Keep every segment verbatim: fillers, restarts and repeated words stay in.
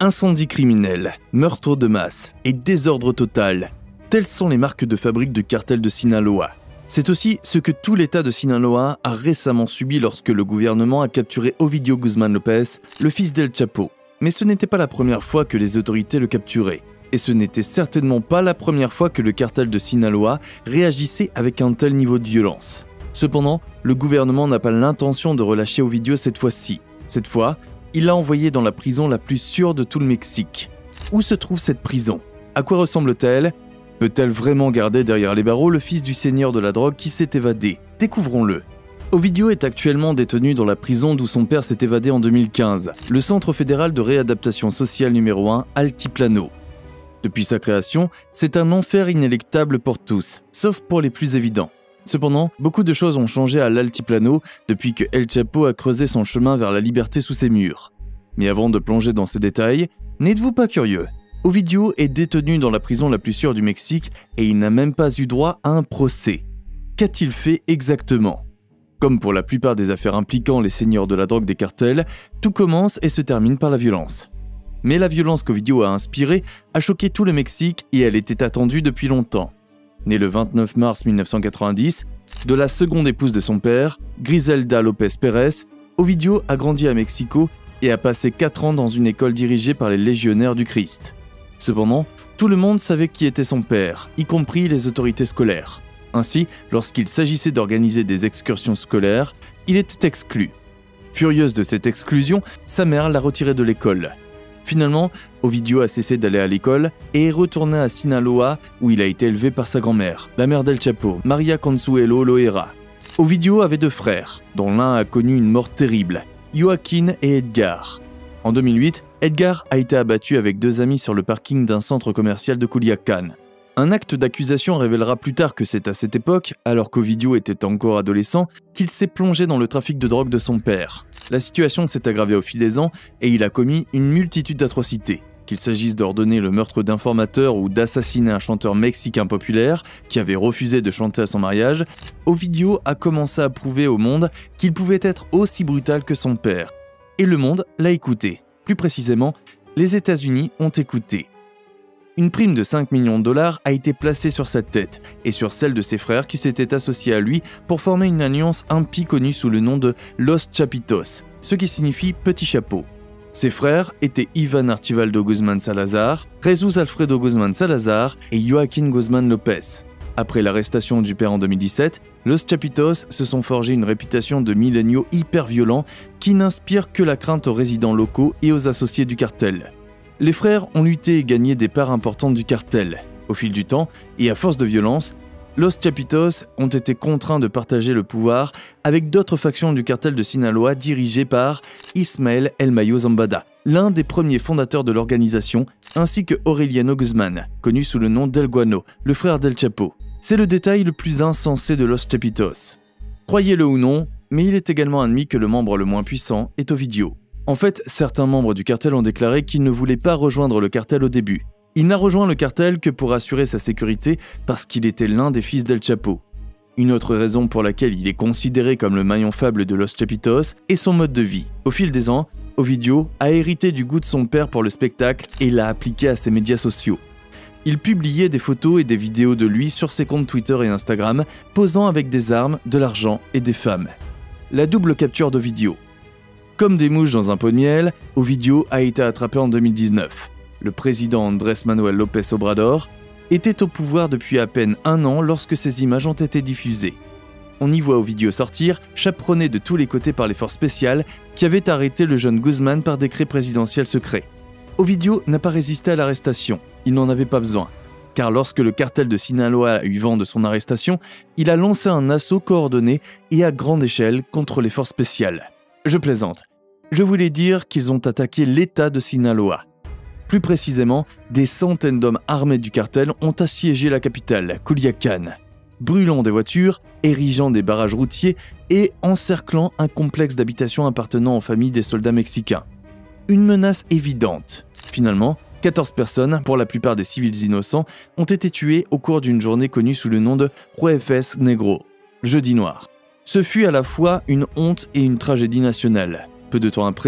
Incendie criminel, meurtre de masse et désordre total, telles sont les marques de fabrique du cartel de Sinaloa. C'est aussi ce que tout l'État de Sinaloa a récemment subi lorsque le gouvernement a capturé Ovidio Guzmán López, le fils d'El Chapo. Mais ce n'était pas la première fois que les autorités le capturaient. Et ce n'était certainement pas la première fois que le cartel de Sinaloa réagissait avec un tel niveau de violence. Cependant, le gouvernement n'a pas l'intention de relâcher Ovidio cette fois-ci. Cette fois, il l'a envoyé dans la prison la plus sûre de tout le Mexique. Où se trouve cette prison? À quoi ressemble-t-elle? Peut-elle vraiment garder derrière les barreaux le fils du seigneur de la drogue qui s'est évadé? Découvrons-le. Ovidio est actuellement détenu dans la prison d'où son père s'est évadé en deux mille quinze, le Centre fédéral de réadaptation sociale numéro un, Altiplano. Depuis sa création, c'est un enfer inéluctable pour tous, sauf pour les plus évidents. Cependant, beaucoup de choses ont changé à l'Altiplano depuis que El Chapo a creusé son chemin vers la liberté sous ses murs. Mais avant de plonger dans ces détails, n'êtes-vous pas curieux? Ovidio est détenu dans la prison la plus sûre du Mexique et il n'a même pas eu droit à un procès. Qu'a-t-il fait exactement? Comme pour la plupart des affaires impliquant les seigneurs de la drogue des cartels, tout commence et se termine par la violence. Mais la violence qu'Ovidio a inspirée a choqué tout le Mexique et elle était attendue depuis longtemps. Né le vingt-neuf mars mille neuf cent quatre-vingt-dix, de la seconde épouse de son père, Griselda López Pérez, Ovidio a grandi à Mexico et a passé quatre ans dans une école dirigée par les légionnaires du Christ. Cependant, tout le monde savait qui était son père, y compris les autorités scolaires. Ainsi, lorsqu'il s'agissait d'organiser des excursions scolaires, il était exclu. Furieuse de cette exclusion, sa mère l'a retiré de l'école. Finalement, Ovidio a cessé d'aller à l'école et est retourné à Sinaloa où il a été élevé par sa grand-mère, la mère d'El Chapo, María Consuelo Loera. Ovidio avait deux frères, dont l'un a connu une mort terrible, Joaquín et Edgar. En deux mille huit, Edgar a été abattu avec deux amis sur le parking d'un centre commercial de Culiacán. Un acte d'accusation révélera plus tard que c'est à cette époque, alors qu'Ovidio était encore adolescent, qu'il s'est plongé dans le trafic de drogue de son père. La situation s'est aggravée au fil des ans et il a commis une multitude d'atrocités. Qu'il s'agisse d'ordonner le meurtre d'informateurs ou d'assassiner un chanteur mexicain populaire qui avait refusé de chanter à son mariage, Ovidio a commencé à prouver au monde qu'il pouvait être aussi brutal que son père. Et le monde l'a écouté. Plus précisément, les États-Unis ont écouté. Une prime de cinq millions de dollars a été placée sur sa tête et sur celle de ses frères qui s'étaient associés à lui pour former une alliance impie connue sous le nom de Los Chapitos, ce qui signifie Petit Chapeau. Ses frères étaient Iván Archibaldo Guzmán Salazar, Jesús Alfredo Guzmán Salazar et Joaquín Guzmán López. Après l'arrestation du père en deux mille dix-sept, Los Chapitos se sont forgés une réputation de milléniaux hyper violents qui n'inspire que la crainte aux résidents locaux et aux associés du cartel. Les frères ont lutté et gagné des parts importantes du cartel. Au fil du temps, et à force de violence, Los Chapitos ont été contraints de partager le pouvoir avec d'autres factions du cartel de Sinaloa dirigées par Ismael El Mayo Zambada, l'un des premiers fondateurs de l'organisation, ainsi que Aureliano Guzmán, connu sous le nom d'El Guano, le frère d'El Chapo. C'est le détail le plus insensé de Los Chapitos. Croyez-le ou non, mais il est également admis que le membre le moins puissant est Ovidio. En fait, certains membres du cartel ont déclaré qu'ils ne voulaient pas rejoindre le cartel au début. Il n'a rejoint le cartel que pour assurer sa sécurité parce qu'il était l'un des fils d'El Chapo. Une autre raison pour laquelle il est considéré comme le maillon faible de Los Chapitos est son mode de vie. Au fil des ans, Ovidio a hérité du goût de son père pour le spectacle et l'a appliqué à ses médias sociaux. Il publiait des photos et des vidéos de lui sur ses comptes Twitter et Instagram, posant avec des armes, de l'argent et des femmes. La double capture d'Ovidio. Comme des mouches dans un pot de miel, Ovidio a été attrapé en deux mille dix-neuf. Le président Andrés Manuel López Obrador était au pouvoir depuis à peine un an lorsque ces images ont été diffusées. On y voit Ovidio sortir, chaperonné de tous les côtés par les forces spéciales qui avaient arrêté le jeune Guzmán par décret présidentiel secret. Ovidio n'a pas résisté à l'arrestation, il n'en avait pas besoin. Car lorsque le cartel de Sinaloa a eu vent de son arrestation, il a lancé un assaut coordonné et à grande échelle contre les forces spéciales. Je plaisante. Je voulais dire qu'ils ont attaqué l'État de Sinaloa. Plus précisément, des centaines d'hommes armés du cartel ont assiégé la capitale, Culiacán, brûlant des voitures, érigeant des barrages routiers et encerclant un complexe d'habitation appartenant aux familles des soldats mexicains. Une menace évidente. Finalement, quatorze personnes, pour la plupart des civils innocents, ont été tuées au cours d'une journée connue sous le nom de Jueves Negro, jeudi noir. Ce fut à la fois une honte et une tragédie nationale. Peu de temps après,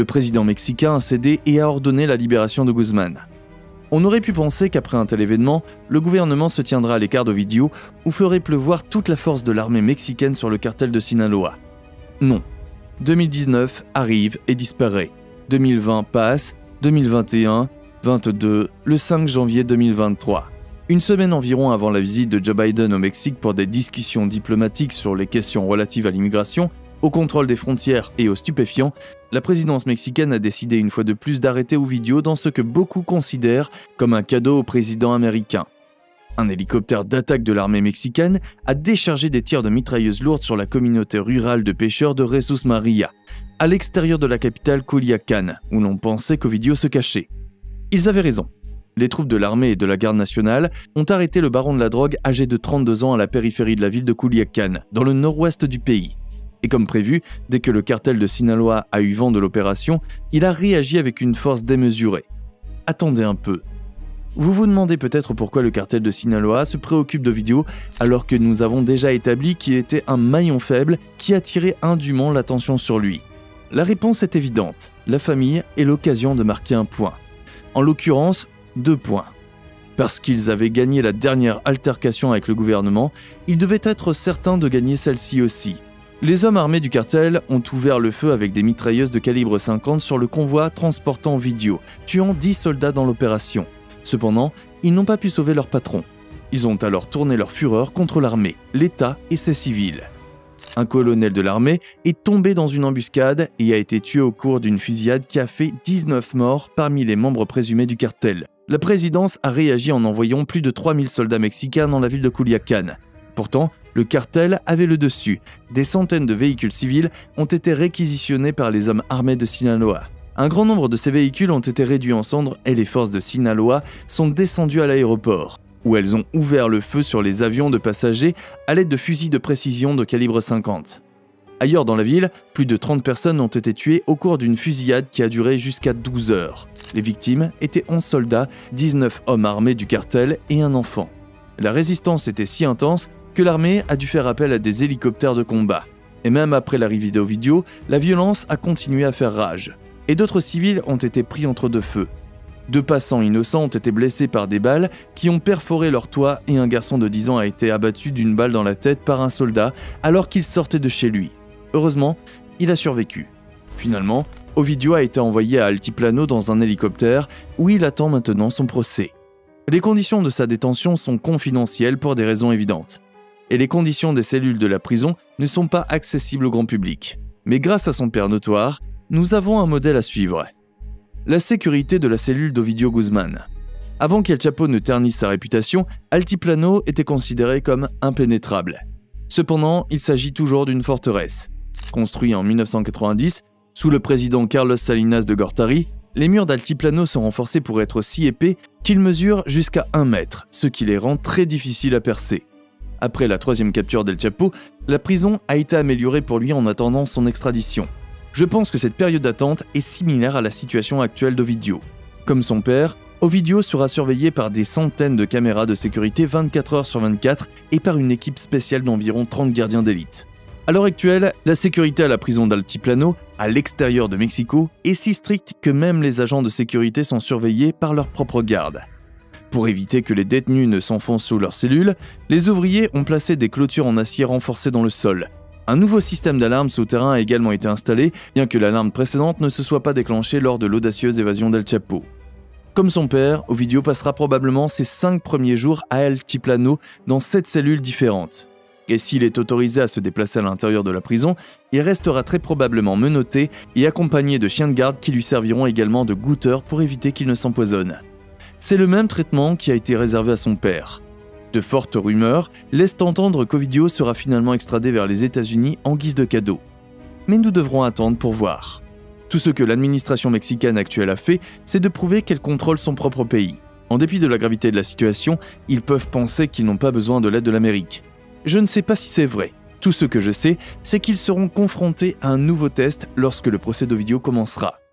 Le président mexicain a cédé et a ordonné la libération de Guzman. On aurait pu penser qu'après un tel événement, le gouvernement se tiendra à l'écart d'Ovidio ou ferait pleuvoir toute la force de l'armée mexicaine sur le cartel de Sinaloa. Non. deux mille dix-neuf arrive et disparaît. deux mille vingt passe, deux mille vingt et un, vingt-deux, le cinq janvier deux mille vingt-trois. Une semaine environ avant la visite de Joe Biden au Mexique pour des discussions diplomatiques sur les questions relatives à l'immigration, au contrôle des frontières et aux stupéfiants, la présidence mexicaine a décidé une fois de plus d'arrêter Ovidio dans ce que beaucoup considèrent comme un cadeau au président américain. Un hélicoptère d'attaque de l'armée mexicaine a déchargé des tirs de mitrailleuses lourdes sur la communauté rurale de pêcheurs de Jesús María, à l'extérieur de la capitale Culiacán, où l'on pensait qu'Ovidio se cachait. Ils avaient raison. Les troupes de l'armée et de la garde nationale ont arrêté le baron de la drogue âgé de trente-deux ans à la périphérie de la ville de Culiacán, dans le nord-ouest du pays. Et comme prévu, dès que le cartel de Sinaloa a eu vent de l'opération, il a réagi avec une force démesurée. Attendez un peu. Vous vous demandez peut-être pourquoi le cartel de Sinaloa se préoccupe d'Ovidio alors que nous avons déjà établi qu'il était un maillon faible qui attirait indûment l'attention sur lui. La réponse est évidente, la famille est l'occasion de marquer un point. En l'occurrence, deux points. Parce qu'ils avaient gagné la dernière altercation avec le gouvernement, ils devaient être certains de gagner celle-ci aussi. Les hommes armés du cartel ont ouvert le feu avec des mitrailleuses de calibre cinquante sur le convoi transportant Ovidio, tuant dix soldats dans l'opération. Cependant, ils n'ont pas pu sauver leur patron. Ils ont alors tourné leur fureur contre l'armée, l'État et ses civils. Un colonel de l'armée est tombé dans une embuscade et a été tué au cours d'une fusillade qui a fait dix-neuf morts parmi les membres présumés du cartel. La présidence a réagi en envoyant plus de trois mille soldats mexicains dans la ville de Culiacán. Pourtant, le cartel avait le dessus. Des centaines de véhicules civils ont été réquisitionnés par les hommes armés de Sinaloa. Un grand nombre de ces véhicules ont été réduits en cendres et les forces de Sinaloa sont descendues à l'aéroport, où elles ont ouvert le feu sur les avions de passagers à l'aide de fusils de précision de calibre cinquante. Ailleurs dans la ville, plus de trente personnes ont été tuées au cours d'une fusillade qui a duré jusqu'à douze heures. Les victimes étaient onze soldats, dix-neuf hommes armés du cartel et un enfant. La résistance était si intense que l'armée a dû faire appel à des hélicoptères de combat. Et même après l'arrivée d'Ovidio, la violence a continué à faire rage. Et d'autres civils ont été pris entre deux feux. Deux passants innocents ont été blessés par des balles qui ont perforé leur toit et un garçon de dix ans a été abattu d'une balle dans la tête par un soldat alors qu'il sortait de chez lui. Heureusement, il a survécu. Finalement, Ovidio a été envoyé à Altiplano dans un hélicoptère où il attend maintenant son procès. Les conditions de sa détention sont confidentielles pour des raisons évidentes. Et les conditions des cellules de la prison ne sont pas accessibles au grand public. Mais grâce à son père notoire, nous avons un modèle à suivre. La sécurité de la cellule d'Ovidio Guzman. Avant qu'El Chapo ne ternisse sa réputation, Altiplano était considéré comme impénétrable. Cependant, il s'agit toujours d'une forteresse. Construit en mille neuf cent quatre-vingt-dix, sous le président Carlos Salinas de Gortari, les murs d'Altiplano sont renforcés pour être si épais qu'ils mesurent jusqu'à un mètre, ce qui les rend très difficiles à percer. Après la troisième capture d'El Chapo, la prison a été améliorée pour lui en attendant son extradition. Je pense que cette période d'attente est similaire à la situation actuelle d'Ovidio. Comme son père, Ovidio sera surveillé par des centaines de caméras de sécurité vingt-quatre heures sur vingt-quatre et par une équipe spéciale d'environ trente gardiens d'élite. À l'heure actuelle, la sécurité à la prison d'Altiplano, à l'extérieur de Mexico, est si stricte que même les agents de sécurité sont surveillés par leurs propres gardes. Pour éviter que les détenus ne s'enfoncent sous leurs cellules, les ouvriers ont placé des clôtures en acier renforcées dans le sol. Un nouveau système d'alarme souterrain a également été installé, bien que l'alarme précédente ne se soit pas déclenchée lors de l'audacieuse évasion d'El Chapo. Comme son père, Ovidio passera probablement ses cinq premiers jours à Altiplano dans sept cellules différentes. Et s'il est autorisé à se déplacer à l'intérieur de la prison, il restera très probablement menotté et accompagné de chiens de garde qui lui serviront également de goûteurs pour éviter qu'il ne s'empoisonne. C'est le même traitement qui a été réservé à son père. De fortes rumeurs laissent entendre qu'Ovidio sera finalement extradé vers les États-Unis en guise de cadeau. Mais nous devrons attendre pour voir. Tout ce que l'administration mexicaine actuelle a fait, c'est de prouver qu'elle contrôle son propre pays. En dépit de la gravité de la situation, ils peuvent penser qu'ils n'ont pas besoin de l'aide de l'Amérique. Je ne sais pas si c'est vrai. Tout ce que je sais, c'est qu'ils seront confrontés à un nouveau test lorsque le procès d'Ovidio commencera.